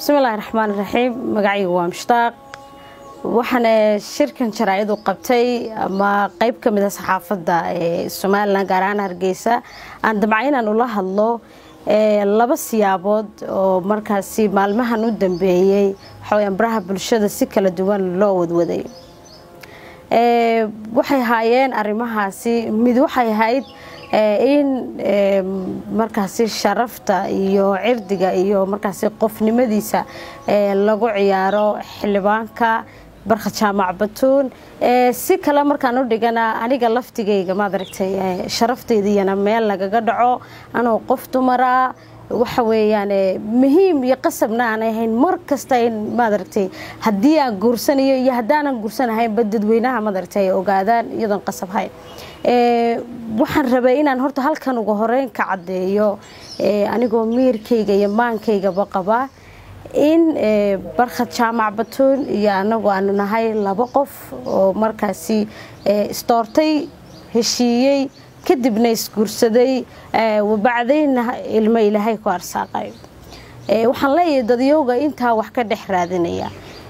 بسم الله الرحمن الرحيم مقعي ومشتاق وحنا شركة شرايد وقبتي ما قيب كمدة صحافة السومالنا قرانا هرقيسة عند معينا نقولها الله لبا سيابود ومركزي مالمها ندن بيهي حويان براها بالشدة سكة لدوان لو ودودي waxay haayeen arimahaasi mid waxay hayd in markaasi sharafta iyo cirdiga iyo markaasi qofnimadiisa lagu ciyaaro xilbaanka barkad jaamac batuun si kala markaan u dhigana aniga laftigeyga ma aragtay sharafteediyana meel lagaga dhaco anoo qof dumara waxa weeyaan muhiim iyo qasabna aan ahayn mar kasta in ma aragtay hadii aan guursanayo iyo hadaan guursanahay dadweynaha ma aragtay ogaadaan iyadoo qasab hay waxaan rabay inaan horta halkan ugu horeyn ka cadeeyo anigoo miirkayga iyo maankayga qaba in barkad jaamac batuun iyo anagu aan nahay laba qof oo markaasi istoortay heshiiyay kadibna isguursaday wabacdayna ilmo ilaahay ku arsaaqay waxaan leeyahay dadiyowga inta wax ka dhex raadinaya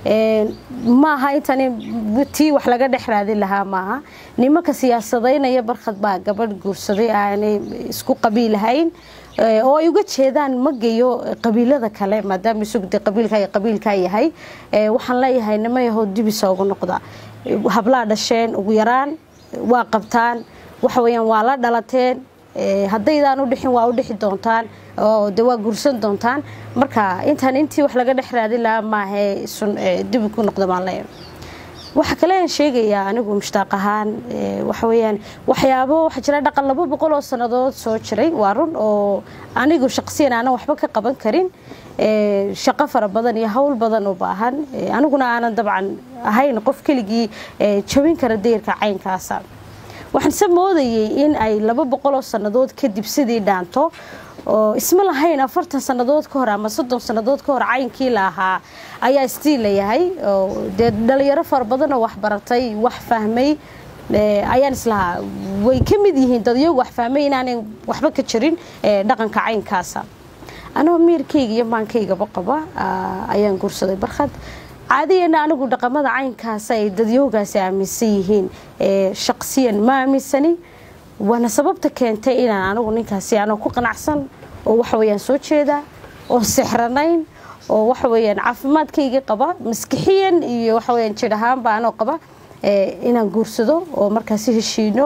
ma aha intani tii wax laga dhex raadin lahaa maaha nimanka siyaasadeynaya barkad baa gabadh guursaday aanay isku qabiilahayn oo ay uga jeedaan magayo qabiilada kale maadaama sugdi qabiilka yahay waxaan leeyahay nimayahood dibis ugu noqda habla dhasheen ugu yaraan waa qabtaan waxa weeyaan waa la dhalateen haddaydan u dhixin waa u dhixi doontaan oo waa guursan doontaan marka intii wax laga dhex raadin lahaa maahe dib ku noqdo baan leeyahay waxa kale aan sheegayaa anigu mushtaaq ahaan waxa weeyaan waxyaabo waxa jira dhaqan 200 oo sanadood soo jiray waa run oo anigu shakhsiyan aan waxba ka qaban karin shaqo fara badan iyo hawl badan u baahan aniguna aan dabcan ahayn qof keligii jabin kara deerka caynkaasa waxaan samoodayay in ay 200 oo sanadood kadib sidii dhaanto oo isma lahayn 40 sanadood ka hor ama 30 sanadood ka hor caynkii lahaa ayaa istiil yahay oo dhalinyaro far badan oo wax baratay wax fahmay ayaan islaha way kamid yihiin dad iyagu wax fahmay inaanay waxba ka jirin dhaqanka caynkaasa anoo miirkayga iyo maankayga qaba ayaan guursaday barkad عادينا أنا أقول رقمنا عين كاسي ديوجا سامسيهين شخصيا ما مسني وأنا سببت كانت أنا أقول نكاسي أنا كوقن أحسن وحويان سوتش هذا والسحرنين وحويان عفمات كي قبا مسكحيا وحويان شرهان بأنا قبا إن جورسدو ومركزي الشينو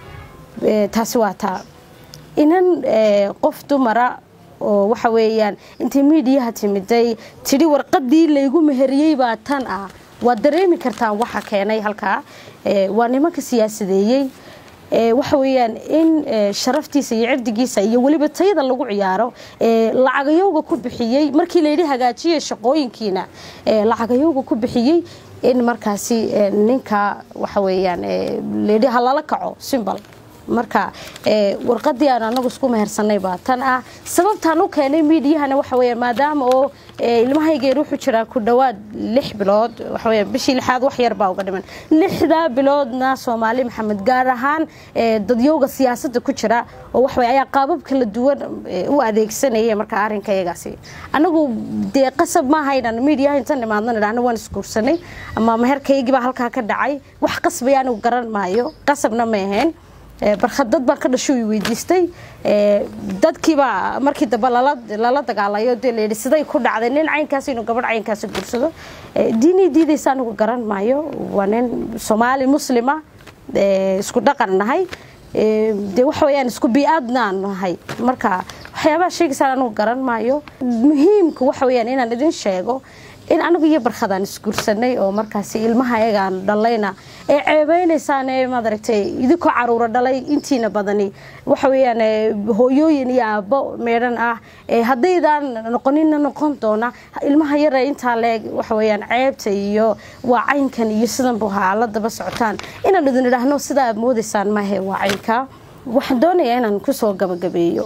تسواتا إن قفتو مرة waxa weeyaan intii meediyaha timiday tiri warqadii la igu meheriyay baa tan ah waa dareemi kartaan waxa keenay halka waa nimanka siyaasadeeyay waxa weeyaan in sharaftiisa iyo cirdigiisa iyo waliba tayada lagu ciyaaro lacagayowga ku bixiyay markii la yiri hagaajiyay shaqooyinkiina lacagayowga ku bixiyay in markaasi ninka waxa weeyaan leeyahay halala kaco simbal marka warqadii aan anagu isku mehersanay baa tan ah sababtaan u keenay meediyahana waxa weeyaan maadaama oo ilmahayga ruuxu jira ku dhawaad 6 bilood waxa weeyaan bishii lixaad wax yar baa uga dhiman 6 biloodna Soomaali Maxamed gaar ahaan dadyowga siyaasadda ku jira oo wax weey ayaa qaabab kala duwan u adeegsanayay marka arinkaygaasi anagu qasab ma haydan meediyaha intan nimaadna dhaana waan iskuursanay ama meherkaygi baa halka ka dhacay wax qasbayaan u garan maayo qasabna ma ahayn barkhadad baan ka dhashay weydiistay dadkiiba markii daba lala dagaalayo deelay siday ku dhacday nin caynkaas inuu gabadh caynkaas guursado diidaysan ugu garan maayo waa nin Soomaali muslima isku dhaqan nahay waxa weeyaan isku bi'aadna nahay marka waxyaabaha sheegaysan anu garan maayo muhiimku waxa weeyaan inaan idin sheego in anigu iyo barkhadan isguursanay oo markaas ilmaha ayagaan dhalayna ceebeynaysan ma aragtay idinku caruur dhalay intiina badani waxa weeyaan hooyooyin iyo aabbo meeran ah hadaydan noqon doona ilmaha yar inta leeg waxa weeyaan ceebta iyo waa caynkan iyo sidan buu haaladaba socotaan inaan idin idhaahno sida moodaysan ma he waa caynka waxaan doonayaa inaan ku soo gabagabeeyo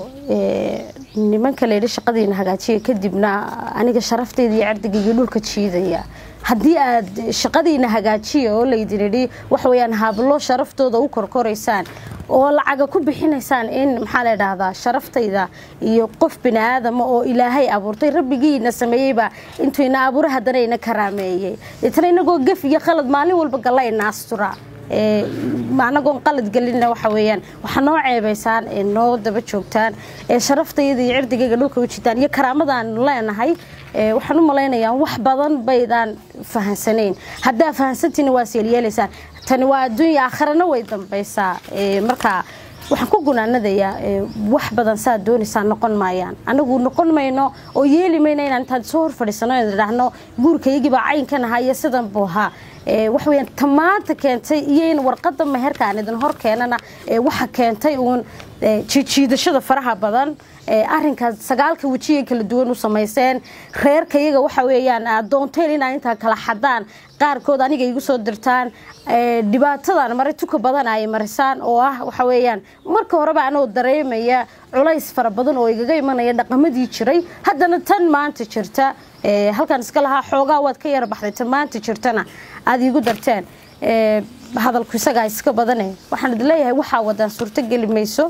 nimanka leeyahay shaqadiina hagaajiya kadibna aniga sharafteyda iyo cirdigayga dhulka jiidaya haddii aad shaqadiina hagaajiya oo leeydinidhi wax weeyaan hablo sharaftooda u korkoraysaan oo lacaga ku bixinaysaan in maxaa la yiraahdaa sharaftayda iyo qof bini'aadam oo ilaahay abuurtay rabbigiina sameeyayba intuu ina abuur hadana ina karaameeyay intana inagoo gaf iyo qalad maalin walba galay naastura macnagoon qalad galina waxa weeyaan waxa noo ceebaysaan noo daba joogtaan sharaftayda iyo cirdigayga dhulka u jitaan iyo karaamadaan leenahay waxaan u maleynayaa wax badan baydaan fahansaneen hadda fahansantina waa yeelaysaan tani waa adduunyo aakhirana way dambaysaa marka waxaan ku gunaanadayaa wax badan saa doonaysaa noqon maayaan anagu noqon mayno oo yeeli mayno inaan intaan soo hor fadhiisano in dhahno guurkaygiiba caynkan ahaa sidan buu ahaa wax weeyaan tamaanta keentay iyo in warqada meherka aan idin hor keenana waxa keentay uun jiidashada faraha badan arrinkaas sagaalka wajiga kala duwan u sameyseen reerkayaga waxa weeyaan doonteen inaan inta kala xadaan qaarkood aniga igu soo dirtaan dhibaatadan maray tuka badan ay marisaan oo waxa weeyaan marka horeba anoo dareemaya culays fara badan oo igaga imanaya dhaqamadii jiray haddana tan maanta jirta halkan iska lahaa xoogaa waad ka yar baxday tan maanta jirtana aad igu darteen hadalku isaga iska badanay waxaan idin leeyahay waxa wadan suurta gali mayso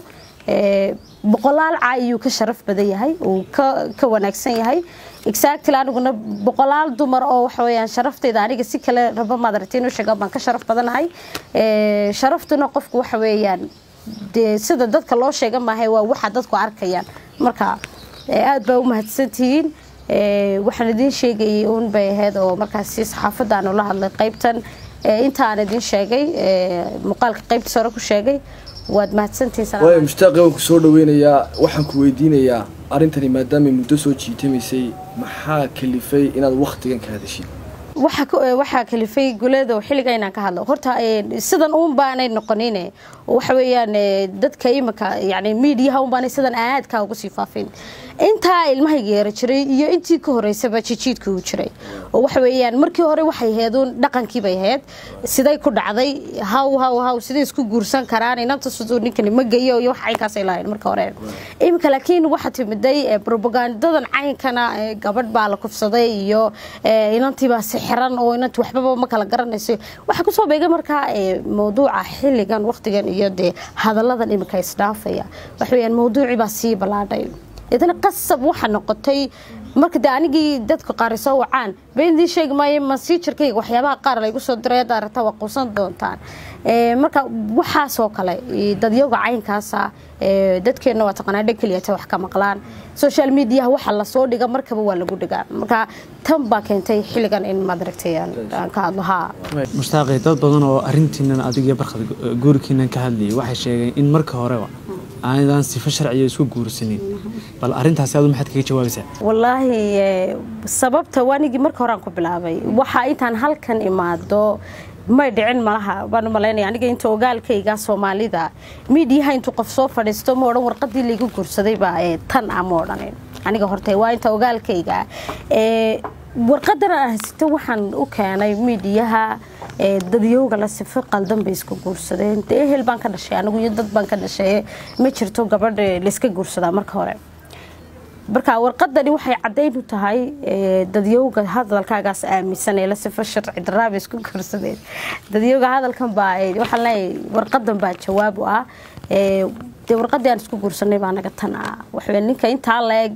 boqolaal caayuu ka sharaf badan yahay oo ka wanaagsan yahay exactly aniguna boqolaal dumar oo wax weeyaan sharaftayda aniga si kale raba madartiin u sheega baan ka sharaf badanahay sharaftuna qofku wax weeyaan sida dadka loo sheega maahay waa waxa dadku arkayaan marka aad baa u mahadsantihiin waxaan idin sheegay uun bay ahayd oo markaas si saxaafadaan ula hadlay qaybtan intaan idin sheegay muuqaalka qaybta sare ku sheegay waad mahadsantihiin way mushtaaq oo ku soo dhaweynayaa waxaan ku weydiinayaa arintani maadaama muddo soo jiitamaysay maxaa kalifay inaad waqtigan ka hadashid waxa kalifay guleedo xilliga inaan ka hadlo horta sidan uun baanay noqonin waxa weeyaan dadka imika yani media uun baanay sidan aad ka ugu sii faafin inta ilmahayga yar jiray iyo intii ka horeysaba jijiidku u jiray oo waxa weeyaan markii hore waxay heedoon dhaqankii bay heed siday ku dhacday haw sidee isku guursan karaan inanta sidoo ninkani ma gayo iyo wax caynkaas ay lahayn marka hore imika laakiin waxa timiday propagandadan caynkana gabadh baa la kufsaday iyo inantii baa xiran oo inta waxba ma kala garanayso waxa ku soo beegay marka mowduuca xilligan waqtigan iyo hadaladan imika isdhaafaya wax weeyaan mowduuci baa si balaadhay idana qasab waxa noqotay marka anigii dadka qaar soo wacaan beendii sheegmay masiijarkayga waxyaabaha qaar la igu soo diray daarata waqoosan doontaan marka waxa soo kale dadyoga caynkaas dadkeena waa taqaanaa kaliya wax ka maqlaan social media waxa la soo dhiga markaba waa lagu dhigaa marka tan baa keentay xilligan in madragtayaan ka hadlaha mushtaaqay dad badan oo arintiina adiga barxad guurkiina ka hadlay waxay sheegeen in marka hore aanan si sharciyo isku guursanin bal arintaas aad maxaad kaga jawaabaysaa wallahi sababta waanigi marka hore aan ku bilaabay waxa intaan halkan imaado ma dhicin malaha baan maleynay aniga inta ogaalkayga Soomaalida media inta qof soo fadhiisto ma oran warqadii lagu guursaday baa tan ama oraneen aniga hortay waa inta ogaalkayga warqadana ahaysto waxaan u keenay meediyaha dadyoga la sifo qaldan bay isku guursadeen ehel baan ka dhashay anigu iyo dad baan ka dhashay ma jirto gabadh la iska guursada marka hore marka warqadani waxay cadeyn u tahay dadyoga hadalkaagaas aaminsan ee la sifo sharci daraab isku guursadeen dadyoga hadalkan baa waxa la warqadan baa jawaab u ah warqadii aan isku guursanay baa naga tan waxa ninka inta leeg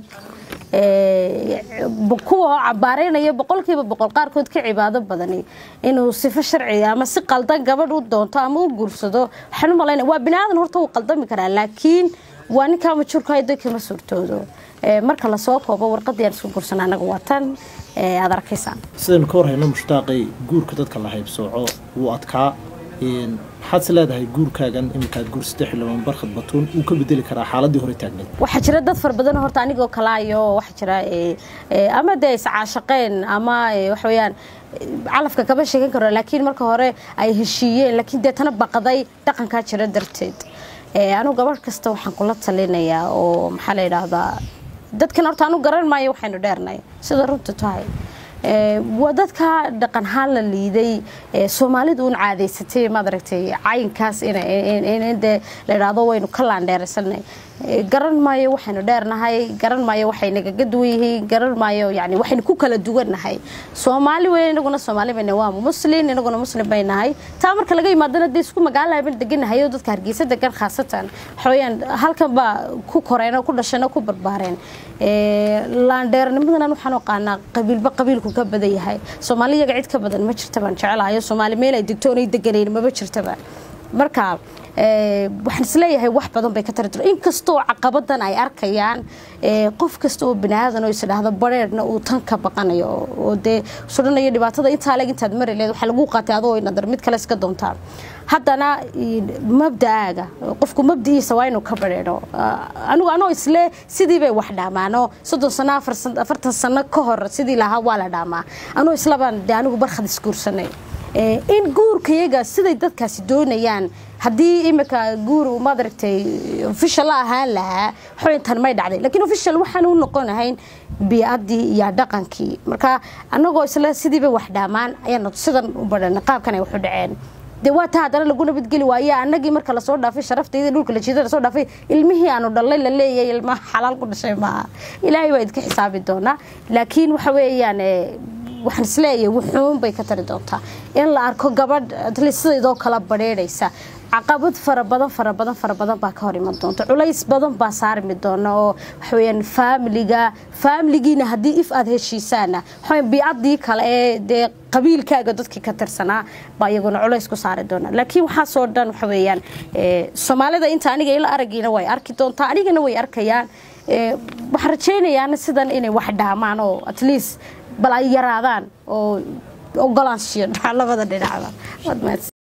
kuwa cabaareenaya boqolkiiba boqol qaarkood ka cibaado badani inuu sifo sharci ama si qaldan gabadh u doonto ama u guursado waxaan u maleynaa waa binaadan horta uu qaldami karaa laakiin waa ninka majurka ay dadka ma suurtoodo marka la soo koobo warqadii aan isku guursanay anaga watan aad arkaysan sideen ka warhayna mushtaaqay guurka dadka la haybsooco uu adkaa maxaad leedahay guurkaagan imikaad guursatay xilliban barxad batuun uu ka bedeli karaa xaaladii hore taagneed waxa jira dad far badan horta anigoo kala ayo waxa jira ama day iscaashaqeen ama wax weeyaan calafka kaba sheegan karo laakiin marka hore ay heshiiyeen laakiin deetana baqaday dhaqanka jira darteed anu gabadh kasta waxaan kula talinayaa oo maxaa la yiraahdaa dadkan horta anu garan maayo waxaynu dheernay sida runta tahay wadadka dhaqan haan la liiday Soomaalidu un caadeysatay ma aragtay caynkaas in la yiraahdo waynu ka laandheersanay garan maayo waxaynu dheernahay garan maayo waxay naga duwayeen garan maayo yani waxaynu ku kala duwanahay Soomaali weynaguna Soomaali bayna waa muslim inaguna muslim baynahay taa marka laga yimaadana isku magaalada bay deganahay oo dadka Hargeysa degan khaasatan xooyan halkan ba ku koreeno ku dhashana ku barbaareen laandheernimadana waxaan u qaanaa qabiilku ka badan yahay Soomaaliga cid ka badan ma jirto baan jecelahay Soomaali meel ay degtoonay deganeen ma jirto marka waxaan isleeyahay wax badan bay ka tarjiro in kasto caqabadan ay arkayaan qof kasto oo binaadan oo isdhaahdo bareerna uu tan ka baqanayo oo de sudanayo dhibaatada inta laga intaad marileed waxa lagu qaatay adoo inadar mid kale iska doontaa haddana mabdaaga qofku mabdiisa waa inuu ka bareero anoo isle sidii bay wax dhaamaano 30 sano 40 sano ka hor sidii laha waa la dhaamaa anoo islaban anigu barkhad iskuursanay in guurkayaga siday dadkaasi doonayaan hadii imika guur uma daragtay official ahaan laha xorintan may dhacday laakiin official waxaan u noqonahayn biyaadii iyo dhaqankii marka anagoo isla sidii bay wax dhaamaan ayaan sidan u badan qaabkan ay wax u dhaceen dewaata hadana lagu nabadgeli waaya anagii marka la soo dhaafay sharaftayda dhulka la jeedada soo dhaafay ilmihii aanu dhalay la leeyahay ilmaha xalaal ku dhashay ma ilaahay waa idinka xisaabi doona laakiin waxa weeyaan waxaan isleeyahay wuxuun bay ka tari doontaa in la arko gabadh sidoo kala bareeraysa caqabad fara badan baa ka hor iman doonta culays badan baa saarmi doona oo wax weeyaan familigiina hadii if aad heshiisaana waxay biicadii kale ee qabiilkaaga dadkii ka tirsanaa baa iyaguna culays ku saari doona laakiin waxa soo dhan wax weeyaan Soomaalida inta aniga ila aragiina way arki doontaa anigana way arkayaan waxaan rajaynayaa sidan inay wax dhaamaan oo at least bal ay yaraadaan oo ogolaanshiyo labada dhinacba